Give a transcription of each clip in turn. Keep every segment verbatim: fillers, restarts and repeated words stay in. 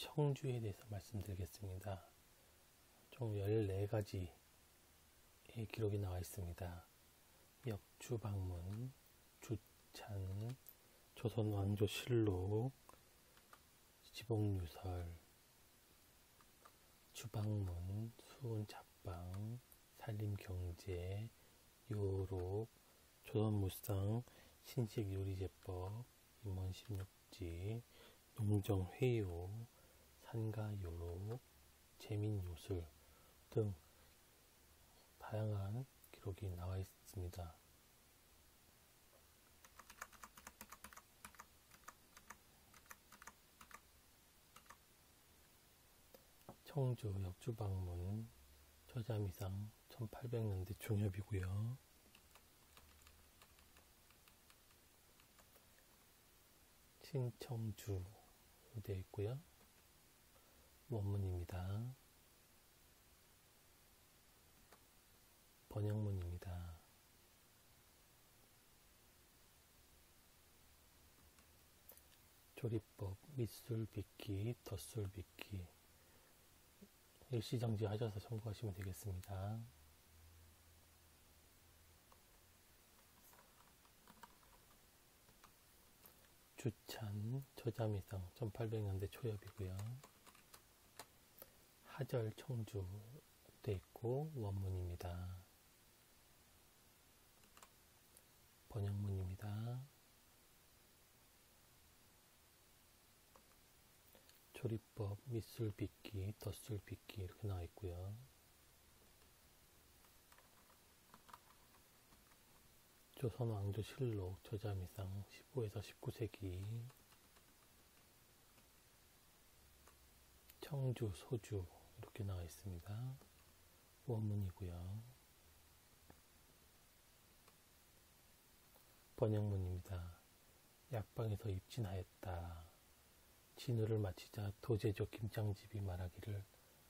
청주에 대해서 말씀드리겠습니다. 총 열네 가지의 기록이 나와 있습니다. 역주방문, 주찬, 조선왕조실록, 지복유설, 주방문, 수은잡방, 산림경제, 요록, 조선무상, 신식요리제법, 임원십육지, 농정회요, 산가요록, 제민요술 등 다양한 기록이 나와 있습니다. 청주 역주방문 저자미상 천팔백 년대 중엽이고요. 신청주로 되어 있고요. 원문입니다. 번역문입니다. 조리법, 밑술빗기, 덧술빗기 일시정지 하셔서 참고하시면 되겠습니다. 주찬, 저자미상 천팔백 년대 초엽이고요. 하절 청주 되어 있고 원문입니다. 번역문입니다. 조리법, 밑술빗기, 덧술빗기 이렇게 나와 있고요. 조선왕조실록 저자미상 십오에서 십구 세기 청주, 소주 이렇게 나와 있습니다. 원문이고요. 번역문입니다. 약방에서 입진하였다. 진우를 마치자 도제조 김장집이 말하기를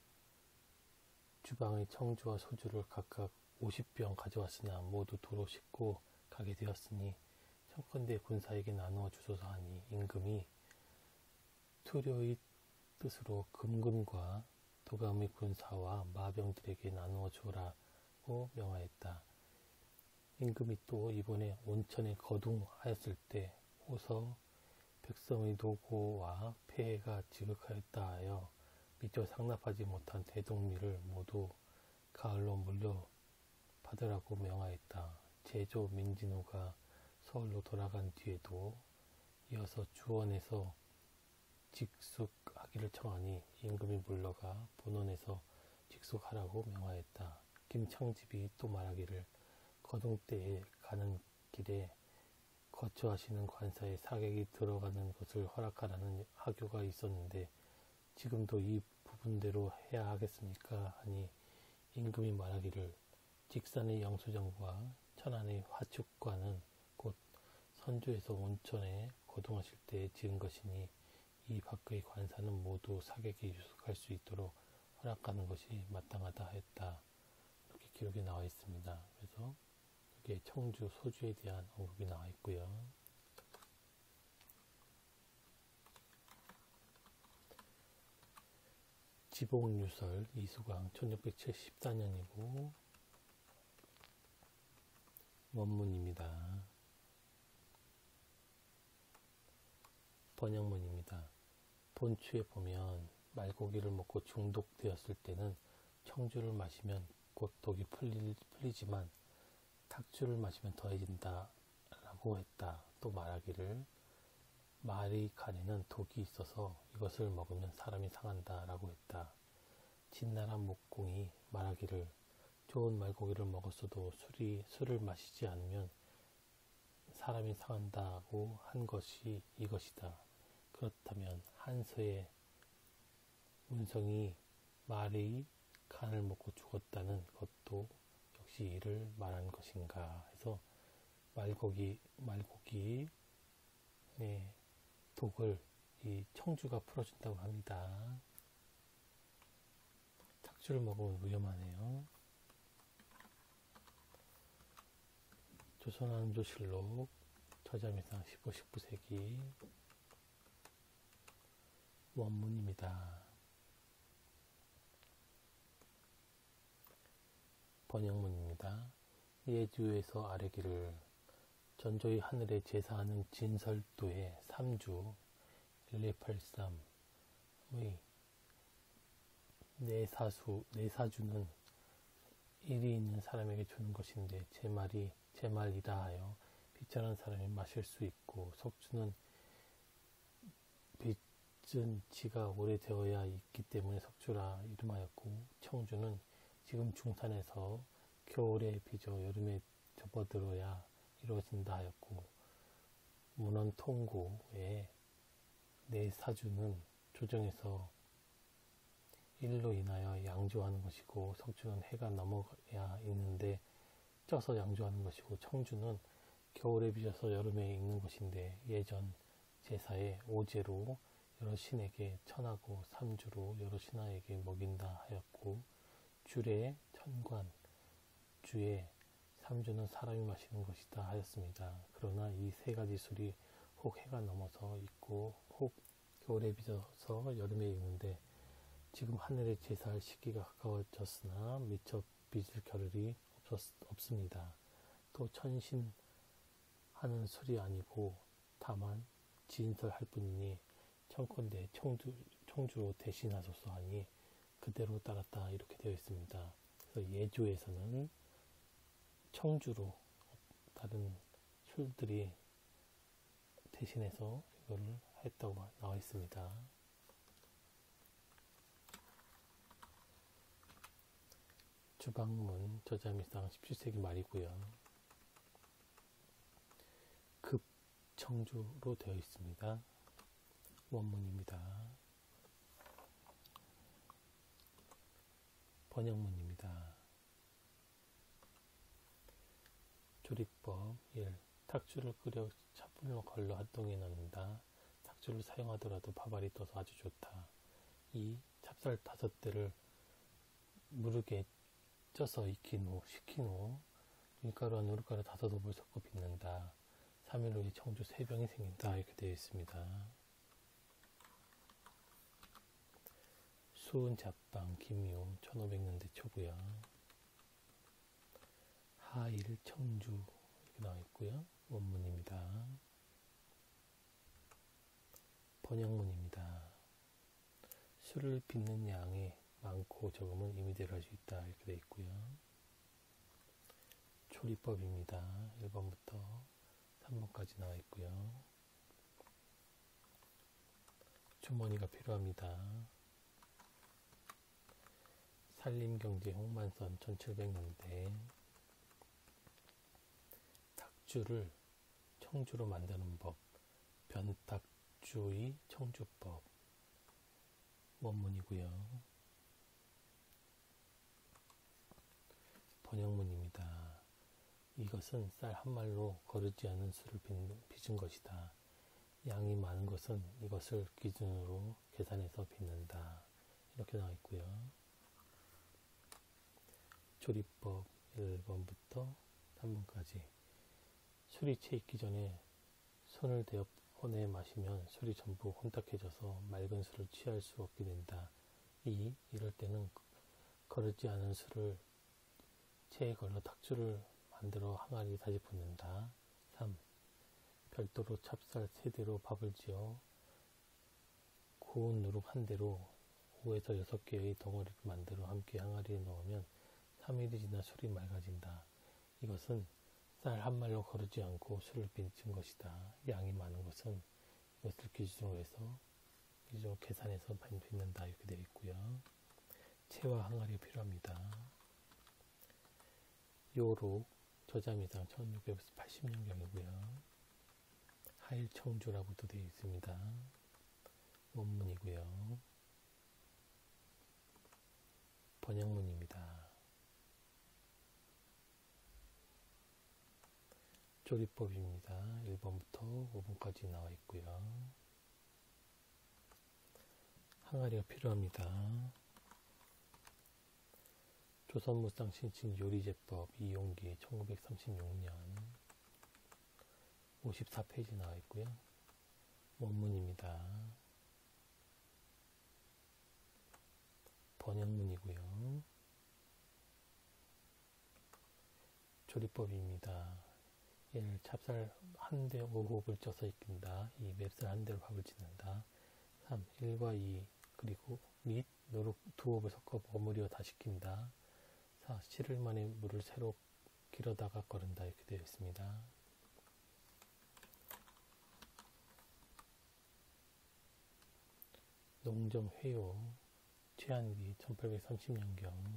주방의 청주와 소주를 각각 오십 병 가져왔으나 모두 도로 싣고 가게 되었으니 청컨대 군사에게 나누어 주소서 하니 임금이 투료의 뜻으로 금군과 도감의 군사와 마병들에게 나누어 주라고 명하였다. 임금이 또 이번에 온천에 거둥하였을 때 호서 백성의 노고와 폐해가 지극하였다 하여 미처 상납하지 못한 대동미를 모두 가을로 물려 받으라고 명하였다. 제조 민진호가 서울로 돌아간 뒤에도 이어서 주원에서 직숙하기를 청하니 임금이 물러가 본원에서 직숙하라고 명하였다. 김창집이 또 말하기를 거둥때에 가는 길에 거처하시는 관사에 사객이 들어가는 것을 허락하라는 하교가 있었는데 지금도 이 부분대로 해야 하겠습니까? 하니 임금이 말하기를 직산의 영수정과 천안의 화축관은 곧 선조에서 온천에 거동하실 때 지은 것이니 이 밖의 관사는 모두 사객이 유숙할 수 있도록 허락하는 것이 마땅하다 하였다. 이렇게 기록이 나와 있습니다. 그래서 여기에 청주, 소주에 대한 언급이 나와 있고요. 지복유설 이수광 천육백칠십사 년이고 원문입니다. 번역문입니다. 본추에 보면 말고기를 먹고 중독되었을 때는 청주를 마시면 곧 독이 풀리, 풀리지만 탁주를 마시면 더해진다 라고 했다. 또 말하기를 말의 간에는 독이 있어서 이것을 먹으면 사람이 상한다 라고 했다. 진나라 목공이 말하기를 좋은 말고기를 먹었어도 술이, 술을 마시지 않으면 사람이 상한다고 한 것이 이것이다. 그렇다면 한서의 운성이 말의 간을 먹고 죽었다는 것도 역시 이를 말한 것인가 해서 말고기, 말고기, 네, 독을 이 청주가 풀어준다고 합니다. 탁주를 먹으면 위험하네요. 조선왕조실록 저자미상 십오, 십구 세기 원문입니다. 번역문입니다. 예주에서 아뢰기를 전조의 하늘에 제사하는 진설도의 삼주 일이팔삼의 내사수, 내사주는 일이 있는 사람에게 주는 것인데 제 말이 제 말이라 하여 비천한 사람이 마실 수 있고, 석주는 빚은 지가 오래되어야 있기 때문에 석주라 이름하였고, 청주는 지금 중산에서 겨울에 빚어 여름에 접어들어야 이루어진다 하였고, 문헌통고의 내사주는 조정에서 일로 인하여 양조하는 것이고, 석주는 해가 넘어야 있는데 쪄서 양조하는 것이고, 청주는 겨울에 빚어서 여름에 익는 것인데, 예전 제사에 오제로 여러 신에게 천하고 삼주로 여러 신하에게 먹인다 하였고, 주례 천관 주에 삼주는 사람이 마시는 것이다 하였습니다. 그러나 이 세 가지 술이 혹 해가 넘어서 있고 혹 겨울에 빚어서 여름에 익는데 지금 하늘에 제사할 시기가 가까워졌으나 미처 빚을 겨를이 없었, 없습니다. 또 천신하는 술이 아니고 다만 진설할 뿐이니 청컨대 청주, 청주로 대신하소서 하니 그대로 따랐다 이렇게 되어 있습니다. 그래서 예조에서는 청주로 다른 술들이 대신해서 이거를 했다고 나와 있습니다. 주방문 저자미상 십칠 세기 말이고요. 급청주로 되어 있습니다. 원문입니다. 번역문입니다. 조리법 일. 탁주를 끓여 차분을 걸러 핫동에 넣는다. 탁주를 사용하더라도 밥알이 떠서 아주 좋다. 이. 찹쌀 다섯 대를 무르게 쪄서 익힌 후 식힌 후 밀가루와 누룩가루 다섯 옵을 섞어 빚는다. 삼 일 후에 청주 세 병이 생긴다. 이렇게 되어 있습니다. 수은 잡방 김유 천오백 년대 초고요. 하일 청주 이렇게 나와 있고요. 원문입니다. 번역문입니다. 술을 빚는 양이 많고 적음은 임의대로 할 수 있다. 이렇게 되어 있고요. 조리법입니다. 일 번부터 삼 번까지 나와 있고요. 주머니가 필요합니다. 산림경제 홍만선 천칠백 년대 탁주를 청주로 만드는 법 변탁주의 청주법 원문이고요. 번역문입니다. 이것은 쌀 한 말로 거르지 않은 술을 빚은 것이다. 양이 많은 것은 이것을 기준으로 계산해서 빚는다. 이렇게 나와 있고요. 조리법 일 번부터 삼 번까지 술이 채 익기 전에 손을 대어 혼에 마시면 술이 전부 혼탁해져서 맑은 술을 취할 수 없게 된다. 이. 이럴 때는 거르지 않은 술을 체에 걸러 탁주를 만들어 항아리에 다시 붓는다. 삼. 별도로 찹쌀 세 대로 밥을 지어 고운 누룩 한 대로 오에서 여섯 개의 덩어리를 만들어 함께 항아리에 넣으면 삼 일이 지나 술이 맑아진다. 이것은 쌀 한 말로 거르지 않고 술을 빚은 것이다. 양이 많은 것은 이것을 기준으로 해서 기준으로 계산해서 빚는다. 이렇게 되어 있고요. 채와 항아리가 필요합니다. 요록 저자미상 천육백팔십 년경이고요. 하일 청주라고도 되어 있습니다. 원문이고요. 번역문입니다. 조리법입니다. 일 번부터 오 번까지 나와 있고요. 항아리가 필요합니다. 조선무상 신친 요리제법 이용기 천구백삼십육 년 오십사 페이지 나와 있고요. 원문입니다. 번역문이고요. 조리법입니다. 일. 찹쌀 한 대 오 호흡을 쪄서 익힌다. 이. 맵쌀 한 대로 밥을 짓는다. 삼. 일과 이 그리고 및 누룩 두 호흡을 섞어 버무려 다 식힌다. 사. 칠일 만에 물을 새로 길어다가 거른다. 이렇게 되어 있습니다. 농정 회요 최한기 천팔백삼십 년경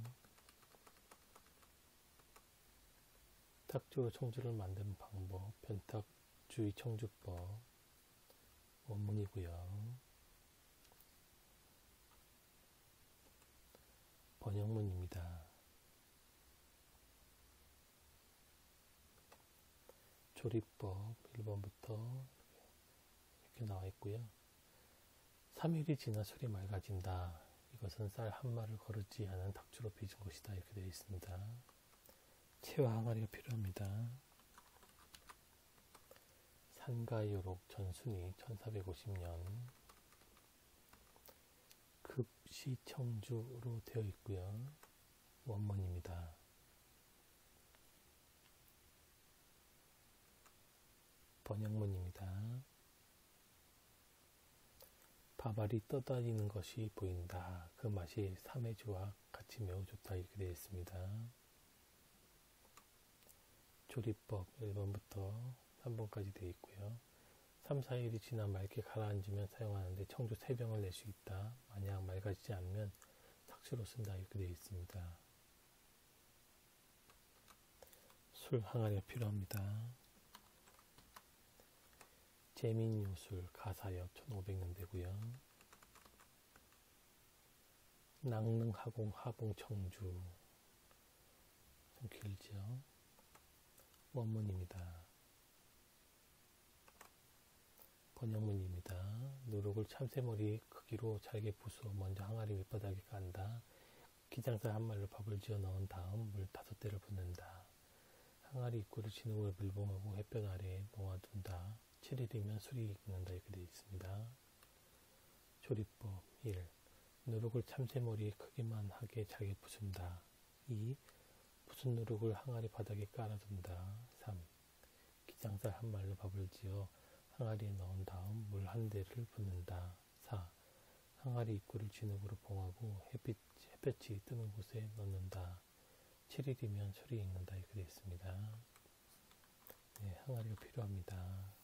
탁주로 청주를 만드는 방법 변탁주의 청주법 원문이고요. 번역문입니다. 조리법 일 번부터 이렇게 나와 있고요. 삼 일이 지나 술이 맑아진다. 이것은 쌀 한 마를 거르지 않은 탁주로 빚은 것이다. 이렇게 되어 있습니다. 채와 항아리가 필요합니다. 산가요록 전순이 천사백오십 년 급시청주로 되어 있고요. 원문입니다. 번역문입니다. 밥알이 떠다니는 것이 보인다. 그 맛이 삼해주와 같이 매우 좋다. 이렇게 되어 있습니다. 조리법 일 번부터 삼 번까지 되어 있고요. 삼, 사 일이 지나 맑게 가라앉으면 사용하는데 청주 세 병을 낼 수 있다. 만약 맑아지지 않으면 탁주로 쓴다. 이렇게 되어 있습니다. 술 항아리가 필요합니다. 재민요술 가사역 천오백 년대고요. 낭릉하공 하봉 청주 좀 길죠. 원문입니다. 번역문입니다. 누룩을 참새머리 크기로 잘게 부수어 먼저 항아리 밑바닥에 깐다. 기장살 한 말로 밥을 지어 넣은 다음 물 다섯 대를 붓는다. 항아리 입구를 진흙으로 밀봉하고 햇볕 아래에 놓아둔다. 칠 일이면 술이 익는다. 이렇게 되어 있습니다. 조리법 일. 누룩을 참새머리 크기만 하게 잘게 부순다. 이. 부순 누룩을 항아리 바닥에 깔아둔다. 삼. 기장살 한 말로 밥을 지어 항아리에 넣은 다음 물 한 대를 붓는다. 사. 항아리 입구를 진흙으로 봉하고 햇빛, 햇볕이 뜨는 곳에 넣는다. 칠 일이면 술이 익는다. 이렇게 되어 있습니다. 네, 항아리가 필요합니다.